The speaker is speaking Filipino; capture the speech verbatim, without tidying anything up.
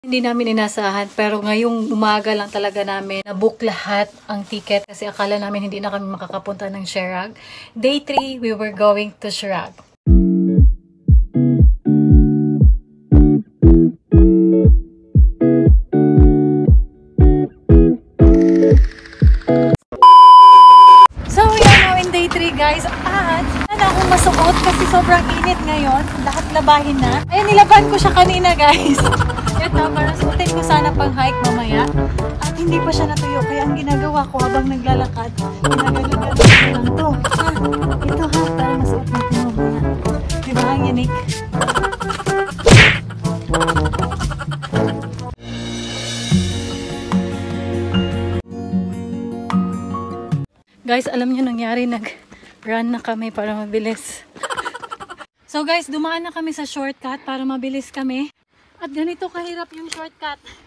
Hindi namin inasahan, pero ngayong umaga lang talaga namin na-book lahat ang ticket kasi akala namin hindi na kami makakapunta ng Sherag. Day three, we were going to Sherag. So we are now in day three, guys, at wala akong masuot kasi sobrang init ngayon. Lahat labahin na. Ayun, nilaban ko siya kanina, guys. Ito, para suotin ko sana pang hike mamaya. At hindi pa siya natuyo. Kaya ang ginagawa ko habang naglalakad, ginagawa ko lang to. Ha, ito ha, para masuot natin mamaya. Diba ang unique? Guys, alam niyo nangyari, nag-run na kami para mabilis. So guys, dumaan na kami sa shortcut para mabilis kami. At ganito kahirap yung shortcut.